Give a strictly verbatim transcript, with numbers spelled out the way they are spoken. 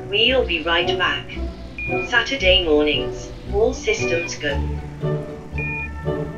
We'll be right back. Saturday mornings, all systems go.